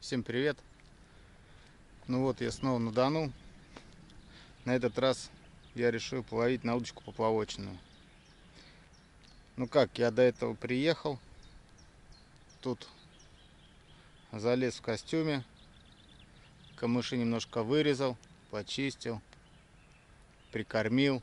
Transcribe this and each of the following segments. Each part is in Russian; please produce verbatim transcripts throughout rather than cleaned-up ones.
Всем привет! Ну вот, я снова на Дону. На этот раз я решил половить на удочку поплавочную. Ну как, я до этого приехал, тут залез в костюме, камыши немножко вырезал, почистил, прикормил.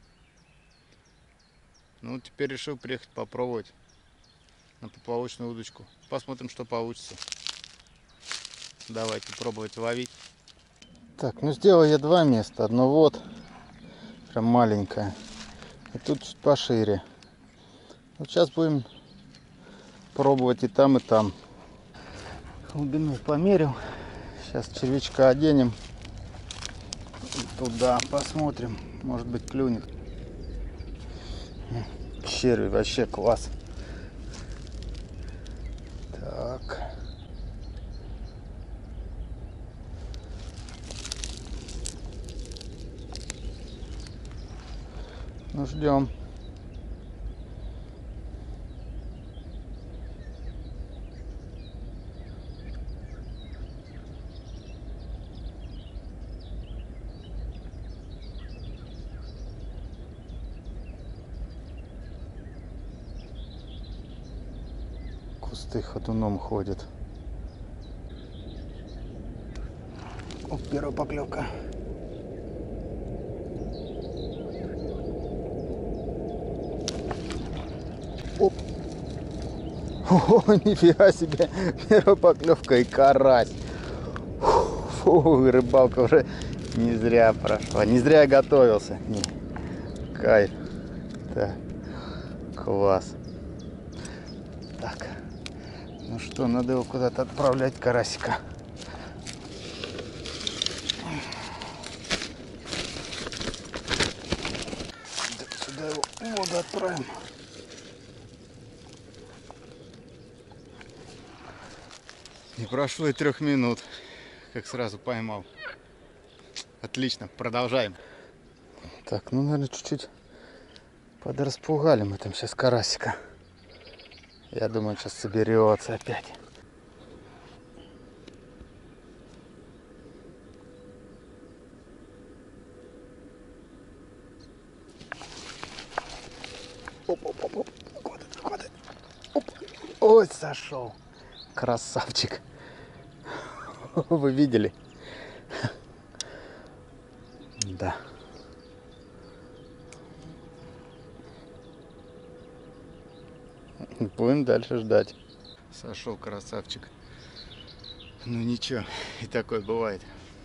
Ну, теперь решил приехать попробовать на поплавочную удочку. Посмотрим, что получится. Давайте пробовать ловить. Так, ну сделал я два места. Одно вот, прям маленькое. И тут чуть пошире. Вот сейчас будем пробовать и там, и там. Глубину померил. Сейчас червячка оденем. И туда посмотрим. Может быть, клюнет. Червь вообще класс. Так. Ну, ждем. Кусты ходуном ходят. Оп, первая поклевка. Оп. О, нифига себе, первая поклевка и карась. Фу, рыбалка уже не зря прошла, не зря я готовился. Не. Кайф. Так, класс. Так, ну что, надо его куда-то отправлять, карасика. Сюда его в воду отправим. Не прошло и трех минут, как сразу поймал. Отлично, продолжаем. Так, ну, наверное, чуть-чуть подраспугали мы там сейчас карасика. Я думаю, он сейчас соберется опять. Оп-оп-оп-оп. Куда ты, куда ты? Оп. Ой, сошел. Красавчик. Вы видели? Да. Будем дальше ждать. Сошел красавчик. Ну ничего, и такое бывает.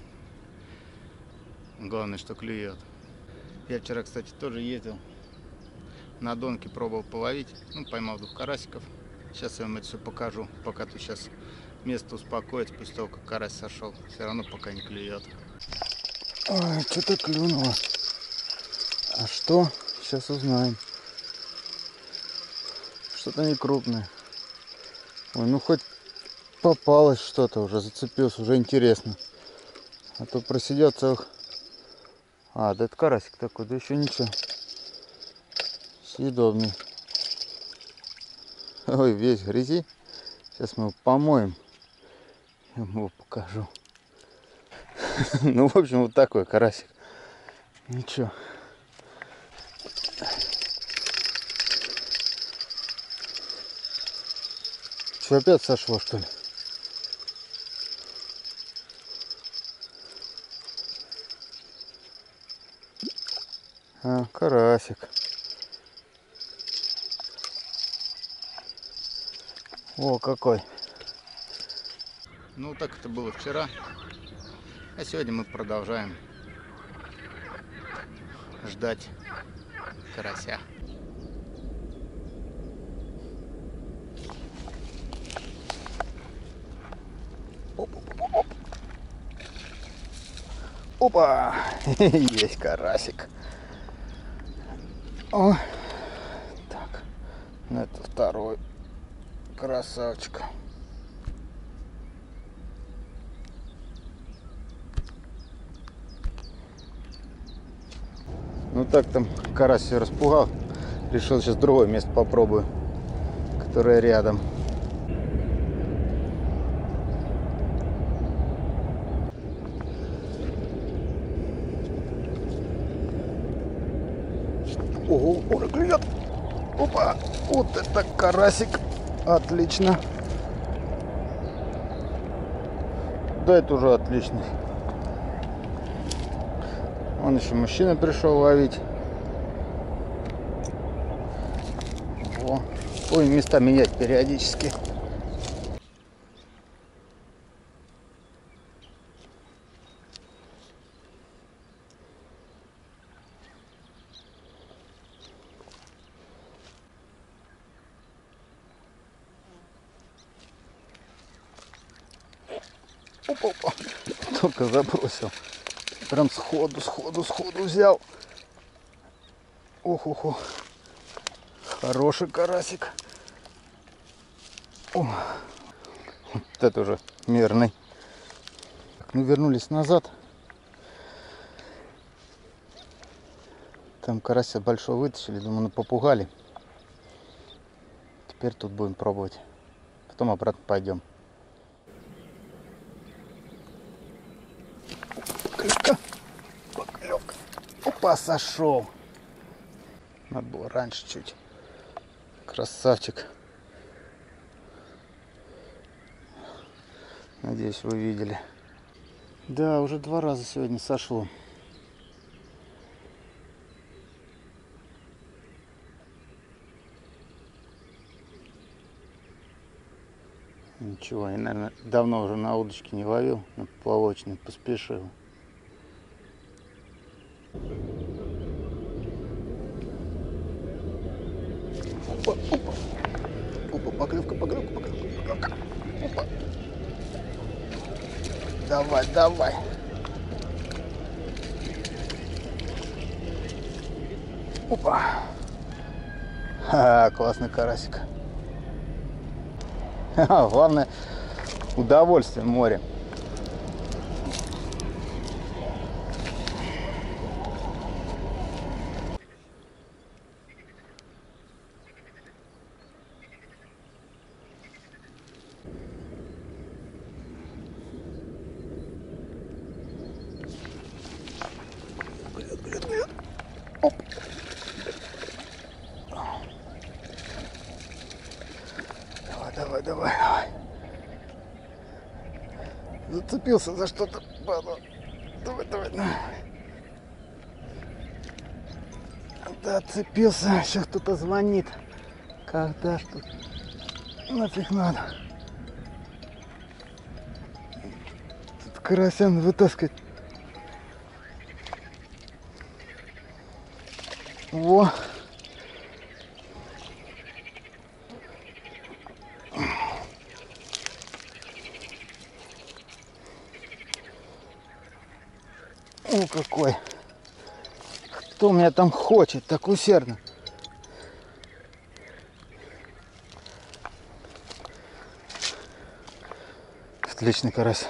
Главное, что клюет. Я вчера, кстати, тоже ездил на Донке, пробовал половить. Ну, поймал двух карасиков. Сейчас я вам это все покажу. Пока тут сейчас место успокоится, после того, как карась сошел. Все равно пока не клюет. Ой, что-то клюнуло. А что? Сейчас узнаем. Что-то не крупное. Ой, ну хоть попалось что-то уже, зацепился, уже интересно. А то просидел целых... А, да это карасик такой, да еще ничего. Съедобный. Ой, весь в грязи. Сейчас мы его помоем. Я вам его покажу. Ну, в общем, вот такой карасик. Ничего. Что, опять сошло, что ли? А, карасик. О, какой. Ну, так это было вчера. А сегодня мы продолжаем ждать карася. Оп-оп-оп-оп. Опа! Есть карасик. О, так, это второй красавчик. Ну так там карась все распугал. Решил сейчас другое место попробую, которое рядом. Ого, уже клюет. Опа, вот это карасик. Отлично. Да, это уже отличный. Вон еще мужчина пришел ловить. О, ой, места менять периодически. Опа-опа. Только забросил. Прям сходу, сходу, сходу взял. Ох-охо. Хороший карасик. О, вот это уже мерный. Ну, вернулись назад. Там карася большой вытащили, думаю, ну попугали. Теперь тут будем пробовать. Потом обратно пойдем. Поклевка. Поклевка. Опа, сошел. Надо было раньше чуть. Красавчик. Надеюсь, вы видели. Да, уже два раза сегодня сошло. Ничего, я, наверное, давно уже на удочке не ловил, на поплавочной, поспешил. Опа, опа. Опа, поклевка, поклевка, поклевка, поклевка. Опа. Давай, давай. Опа. Ха, классный карасик. Ха, главное, удовольствие в море. Оп. Давай, давай, давай, давай. Зацепился за что-то. Давай, давай, давай. Да, цепился. Сейчас кто-то звонит. Когда что? Нафиг надо. Тут карасян вытаскивать. Во. О, какой. Кто меня там хочет так усердно? Отличный карась.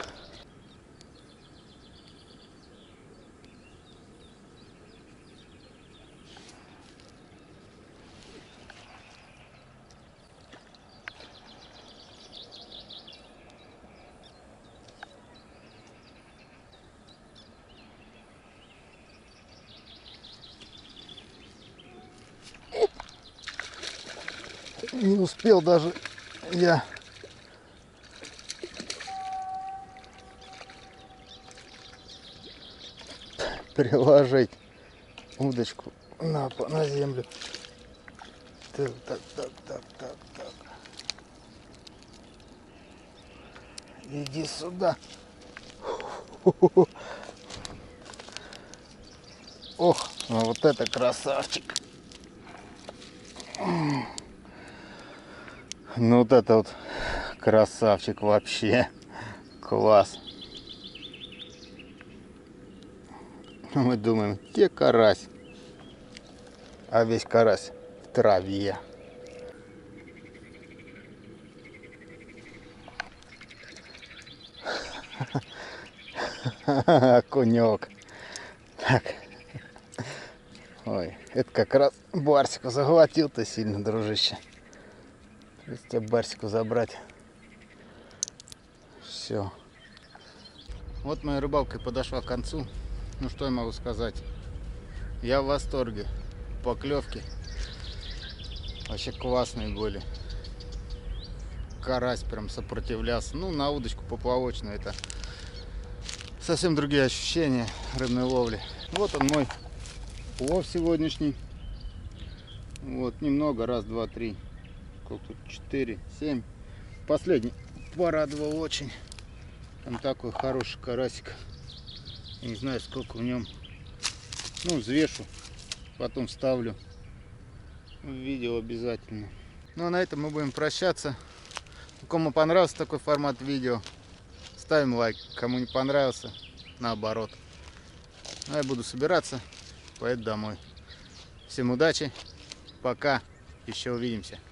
Не успел даже я приложить удочку на, на землю. Так, так, так, так, так, так. Иди сюда. Ох, ну вот это красавчик. Ну вот это вот красавчик вообще. Класс. Мы думаем, где карась? А весь карась в траве. Окунек. Так. Ой, это как раз барсику заглотил-то сильно, дружище. Если тебе барсику забрать. Все. Вот моя рыбалка подошла к концу. Ну что я могу сказать? Я в восторге. поклевки. Вообще классные были. Карась прям сопротивлялся. Ну, на удочку поплавочную это совсем другие ощущения рыбной ловли. Вот он мой улов сегодняшний. Вот, немного. Раз, два, три. Сколько тут? Четыре, семь. Последний порадовал очень. Там такой хороший карасик. Я не знаю, сколько в нем. Ну, взвешу. Потом вставлю в видео обязательно. Ну, а на этом мы будем прощаться. Кому понравился такой формат видео, ставим лайк. Кому не понравился, наоборот. А я буду собираться, поеду домой. Всем удачи, пока, еще увидимся.